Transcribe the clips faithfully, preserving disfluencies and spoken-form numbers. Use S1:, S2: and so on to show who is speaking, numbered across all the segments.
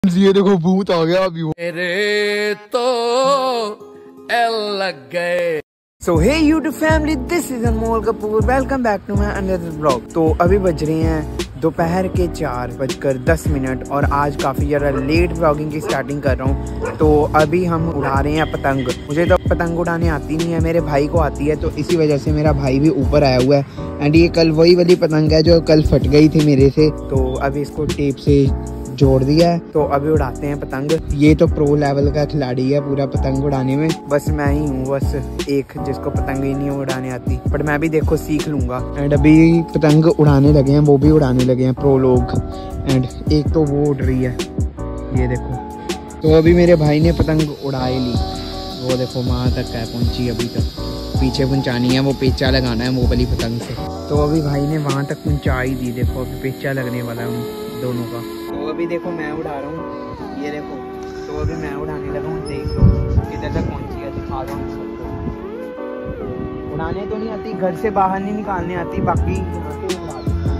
S1: ये देखो भूत आ गया अभी।
S2: मेरे तो एल लग गए।
S3: So hey YouTube family, this is Anmol Kapoor, welcome back to my another blog. तो अभी बज रहे हैं दोपहर के चार बजकर दस मिनट और आज काफ़ी ज़्यादा लेट ब्लॉगिंग की स्टार्टिंग कर रहा हूँ। तो अभी हम उड़ा रहे हैं पतंग। मुझे तो पतंग उड़ाने आती नहीं है, मेरे भाई को आती है, तो इसी वजह से मेरा भाई भी ऊपर आया हुआ है। एंड ये कल वही वाली पतंग है जो कल फट गई थी मेरे से, तो अभी इसको टेप से जोड़ दिया है। तो अभी उड़ाते हैं पतंग। ये तो प्रो लेवल का खिलाड़ी है पूरा पतंग उड़ाने में, बस मैं ही हूँ बस एक जिसको पतंग ही नहीं उड़ाने आती, बट मैं भी देखो सीख लूंगा। एंड अभी पतंग उड़ाने लगे हैं, वो भी उड़ाने लगे हैं प्रो लोग। एंड एक तो वो उड़ रही है, ये देखो। तो अभी मेरे भाई ने पतंग उड़ाई ली, वो देखो वहाँ तक है पहुँची, अभी तक पीछे पहुँचानी है, वो पेचा लगाना है वो वाली पतंग से। तो अभी भाई ने वहाँ तक पहुँचा ही दी, देखो अभी पेचा लगने वाला है उन दोनों का। तो अभी देखो मैं उड़ा रहा हूँ, ये देखो। तो अभी मैं उड़ाने लगा हूँ, देख लो किधर तक पहुँची है, दिखा रहा हूँ सबको। उड़ाने तो नहीं आती, घर से बाहर नहीं निकालने आती, बाकी यहाँ से उड़ा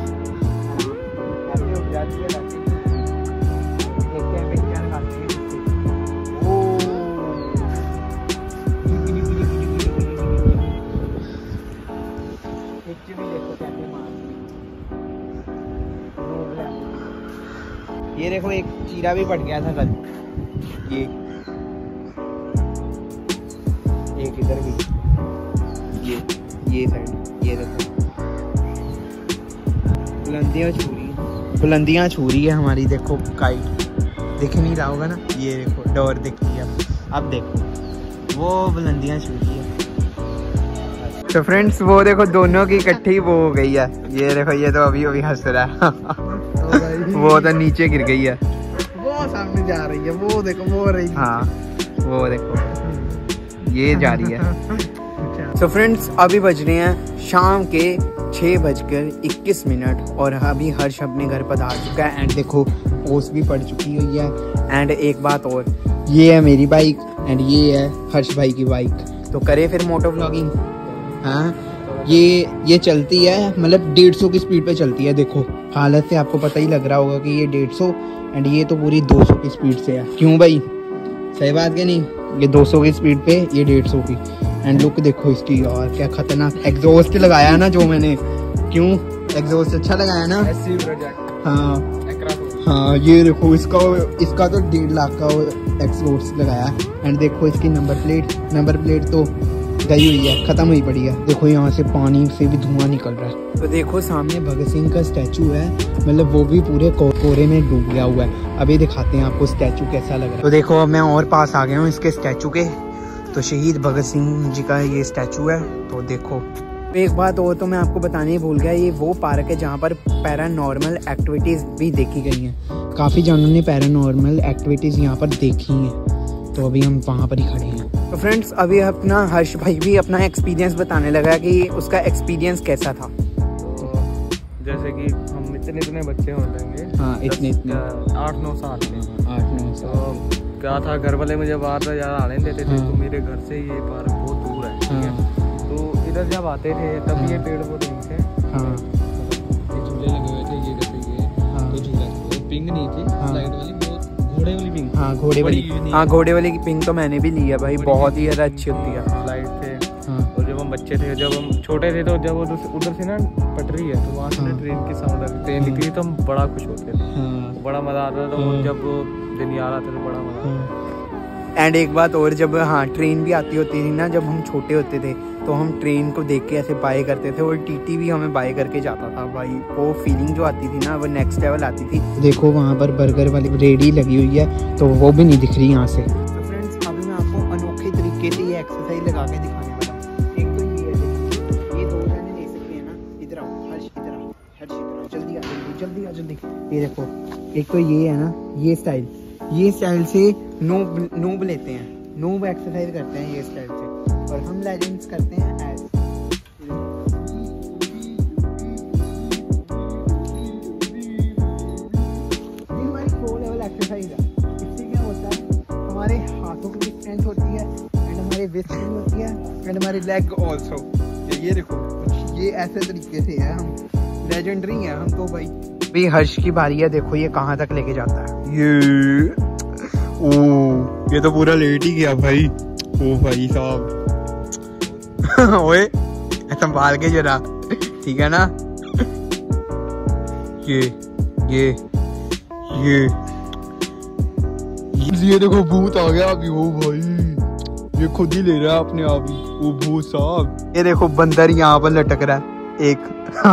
S3: ऐसे उड़ जाती है। देखते हैं पिक्चर लगाते हैं। पिक्चर भी देखो कैसे मार। ये देखो एक चीरा भी पट गया था कल, ये एक इधर भी, ये ये साइड, ये देखो बुलंदियां छू रही है, बुलंदियां छू रही है हमारी। देखो काइट दिख नहीं रहा होगा ना, ये देखो डोर दिख रही है। अब देखो वो बुलंदियां छू रही है। तो फ्रेंड्स वो देखो दोनों की इकट्ठी वो हो गई है, ये देखो ये तो अभी अभी हंस रहा है। वो तो नीचे गिर गई है,
S1: वो सामने जा रही है, वो देखो वो रही।
S3: हाँ वो देखो ये जा रही है। तो फ्रेंड्स अभी बज रहे हैं शाम के छः बजकर इक्कीस मिनट और अभी हर्ष अपने घर पधार चुका है। एंड देखो पोस्ट भी पड़ चुकी हुई है। एंड एक बात और, ये है मेरी बाइक एंड ये है हर्ष भाई की बाइक। तो करे फिर मोटो व्लॉगिंग। हाँ ये ये चलती है मतलब डेढ़ सौ की स्पीड पे चलती है। देखो हालत से आपको पता ही लग रहा होगा कि ये डेढ़ सौ एंड ये तो पूरी दो सौ की स्पीड से है। क्यों भाई, सही बात क्या नहीं? ये दो सौ की स्पीड पे, ये डेढ़ सौ की। एंड लुक देखो इसकी, और क्या खतरनाक एग्जॉस्ट लगाया ना जो मैंने। क्यों एग्जॉस्ट अच्छा लगाया ना? हाँ हाँ ये देखो इसका इसका तो डेढ़ लाख का एग्जॉस्ट लगाया। एंड देखो इसकी नंबर प्लेट, नंबर प्लेट तो गई हुई है, खत्म हुई पड़ी है। देखो यहाँ से पानी से भी धुआं निकल रहा है। तो देखो सामने भगत सिंह का स्टैचू है, मतलब वो भी पूरे कोहरे में डूब गया हुआ है। अभी दिखाते हैं आपको स्टैचू कैसा लग रहा है। तो देखो अब मैं और पास आ गया हूँ इसके स्टैचू के। तो शहीद भगत सिंह जी का ये स्टैचू है। तो देखो एक बात और तो मैं आपको बताने ही भूल गया, ये वो पार्क है जहाँ पर पैरानॉर्मल एक्टिविटीज भी देखी गई हैं। काफी जनों ने पैरानॉर्मल एक्टिविटीज यहाँ पर देखी हैं। तो अभी हम वहाँ पर ही खड़े हैं। तो फ्रेंड्स अभी अपना हर्ष भाई भी अपना एक्सपीरियंस बताने लगा कि उसका एक्सपीरियंस कैसा था।
S4: तो जैसे कि हम इतने इतने बच्चे हो जाएंगे,
S3: हाँ इतने इतने
S4: आठ नौ साल के,
S3: आठ नौ साल।
S4: तो क्या था, घर वाले मुझे बाहर से ज़्यादा आने देते थे। तो मेरे घर से ये पार्क बहुत दूर है, ठीक है। तो इधर जब आते थे तब ये पेड़ पौधे नहीं थे, झूले लगे हुए थे, ये जैसे ये तो झूला पिंग नहीं थी, स्लाइड वाली घोड़े वाली पिंग।
S3: हाँ घोड़े वाली, हाँ घोड़े वाली की पिंग तो मैंने भी ली है भाई, बहुत ही ज़्यादा अच्छी होती है।
S4: स्लाइड थे। और जब हम बच्चे थे, जब हम छोटे थे, तो जब उधर से ना पटरी है तो वहाँ से ना ट्रेन की साउंड ट्रेन निकली तो हम बड़ा खुश होते थे, बड़ा मजा आता था। तो जब दिन याद आता तो बड़ा मजा।
S3: एंड एक बात और, जब हाँ ट्रेन भी आती होती थी ना, जब हम छोटे होते थे तो हम ट्रेन को देख के ऐसे बाय करते थे और टीटी भी हमें बाय करके जाता था भाई। वो फीलिंग जो आती थी ना वो नेक्स्ट लेवल आती थी। देखो वहाँ पर बर्गर वाली रेडी लगी हुई है, तो वो भी नहीं दिख रही यहाँ से। तो फ्रेंड्स अभी मैं आपको अनोखे तरीके से ये एक्सरसाइज लगा के दिखाने वाला हूँ। एक तो ये है, ये दो जने ले सकते हैं ना, इधर आओ हर्ष, इधर आओ हर्ष, इधर आओ, जल्दी आ जल्दी जल्दी आ जल्दी। ये देखो एक तो ये है ना, ये स्टाइल, ये स्टाइल से नोब नोब लेते हैं, नोब एक्सरसाइज करते हैं ये स्टाइल से। और हम लेजेंड्स करते हैं एज। ये हमारी प्रो लेवल एक्सरसाइज है। इससे क्या होता है, हमारे हाथों की स्ट्रेंथ होती है एंड हमारे वेस्ट की होती है एंड हमारे लेग ऑल्सो। ये देखो ये ऐसे तरीके से है, हम लेजेंडरी हैं हम तो भाई। भी हर्ष की बारी है, देखो ये कहाँ तक लेके जाता है। ये ओ ये तो पूरा लेट ही गया भाई। ओ भाई साहब ओए संभाल के जरा, ठीक है ना। ये ये ये
S1: ये देखो भूत आ गया अभी। वो भाई ये खुद ही ले रहा है अपने आप ही वो भूत साहब।
S3: ये देखो बंदर यहाँ पर लटक रहा है एक।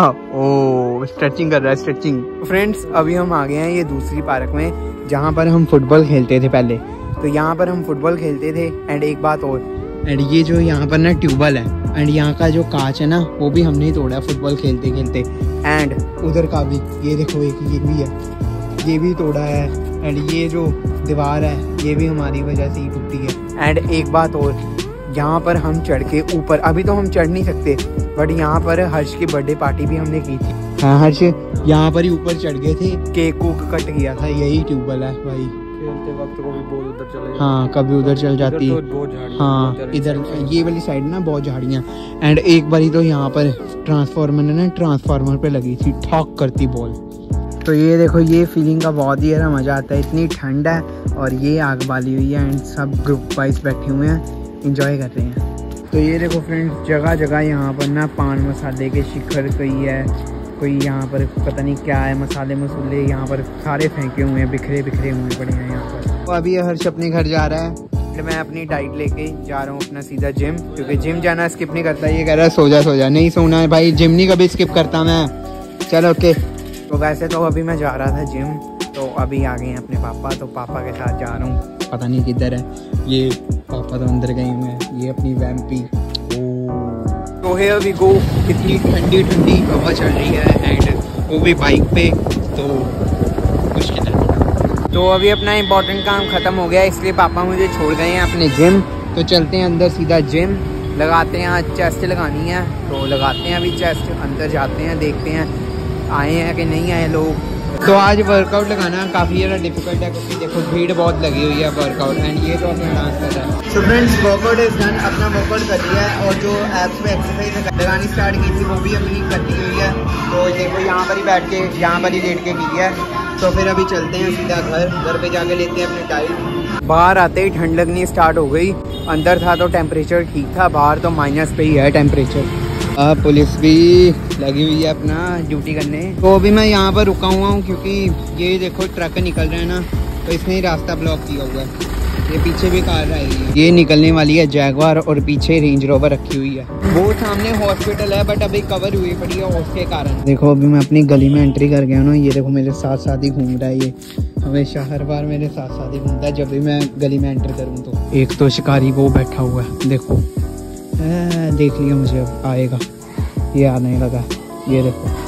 S3: ओ स्ट्रेचिंग कर रहा है, स्ट्रेचिंग। फ्रेंड्स अभी हम आ गए हैं ये दूसरी पार्क में जहाँ पर हम फुटबॉल खेलते थे पहले। तो यहाँ पर हम फुटबॉल खेलते थे। एंड एक बात और, एंड ये जो यहाँ पर ना ट्यूबवेल है एंड यहाँ का जो कांच है ना वो भी हमने ही तोड़ा फुटबॉल खेलते खेलते। एंड उधर का भी ये देखो एक ये भी है, ये भी तोड़ा है। एंड ये जो दीवार है ये भी हमारी वजह से ही टूटी है। एंड एक बात और, यहाँ पर हम चढ़ के ऊपर, अभी तो हम चढ़ नहीं सकते बट यहाँ पर हर्ष की बर्थडे पार्टी भी हमने की थी। हाँ हर्ष यहाँ पर ही ऊपर चढ़ गए थे, केक को कट किया था। यही ट्यूबवेल है भाई।
S4: खेलते वक्त कभी बहुत उधर चले,
S3: हाँ कभी उधर चल जाती।
S4: तो
S3: हाँ इधर ये वाली साइड ना बहुत झाड़ियाँ। एंड एक बारी तो यहाँ पर ट्रांसफार्मर ने ना ट्रांसफार्मर पे लगी थी, ठॉक करती बॉल। तो ये देखो ये फीलिंग का बहुत ही ज़्यादा मज़ा आता है। इतनी ठंड है और ये आग बाली हुई है एंड सब ग्रुप वाइज बैठे हुए हैं, इंजॉय कर रहे हैं। तो ये देखो फ्रेंड्स जगह जगह यहाँ पर ना पान मसाले के शिखर कोई है, कोई यहाँ पर पता नहीं क्या है, मसाले मसूले यहाँ पर सारे फेंके हुए हैं, बिखरे बिखरे हुए पड़े हैं यहाँ पर। तो अभी हर्ष अपने घर जा रहा है, मैं अपनी डाइट लेके जा रहा हूँ अपना सीधा जिम, क्योंकि जिम जाना स्किप नहीं करता। ये कह रहा है सो जा सो जा, नहीं सोना है भाई, जिम नहीं कभी स्किप करता मैं। चलो ओके। तो वैसे तो अभी मैं जा रहा था जिम, तो अभी आ गए हैं अपने पापा, तो पापा के साथ जा रहा हूँ, पता नहीं किधर है ये। पापा तो अंदर गए हुए हैं, ये अपनी वैम्पी। तो हियर वी गो। इतनी ठंडी ठंडी हवा चल रही है एंड वो भी बाइक पे, तो मुश्किल है। तो अभी अपना इम्पोर्टेंट काम ख़त्म हो गया, इसलिए पापा मुझे छोड़ गए हैं अपने जिम। तो चलते हैं अंदर सीधा जिम, लगाते हैं। आज चेस्ट लगानी है तो लगाते हैं अभी चेस्ट। अंदर जाते हैं, देखते हैं आए हैं कि नहीं आए लोग। तो आज वर्कआउट लगाना काफ़ी ज़्यादा डिफिकल्ट है, क्योंकि देखो भीड़ बहुत लगी हुई है वर्कआउट। एंड ये तो अपना डांस कर रहा है। So friends workout is done, अपना वर्कआउट कर लिया है और जो एप्स पे एक्सरसाइज लगानी स्टार्ट की थी वो भी अपनी कर दी हुई है। तो देखो यहाँ पर ही बैठ के, यहाँ पर ही लेट के की है। तो फिर अभी चलते हैं सीधा घर, घर पे जाके लेते हैं अपनी डाइट। बाहर आते ही ठंड लगनी स्टार्ट हो गई। अंदर था तो टेम्परेचर ठीक था, बाहर तो माइनस पे ही है टेम्परेचर। अब पुलिस भी लगी हुई है अपना ड्यूटी करने। तो अभी मैं यहाँ पर रुका हुआ हूँ क्योंकि ये देखो ट्रक निकल रहा है ना, तो इसने ही रास्ता ब्लॉक किया हुआ है। ये पीछे भी कार आई है, ये निकलने वाली है जैगवार, और पीछे रेंज रोवर रखी हुई है। वो सामने हॉस्पिटल है बट अभी कवर हुई पड़ी है उसके कारण। देखो अभी मैं अपनी गली में एंट्री कर गया हूँ ना, ये देखो मेरे साथ साथ ही घूम रहा है। ये हमेशा हर बार मेरे साथ साथ ही घूमता है जब भी मैं गली में एंटर करूँ तो। एक तो शिकारी वो बैठा हुआ है, देखो देख लिया मुझे, अब आएगा, ये आने लगा, ये देखो।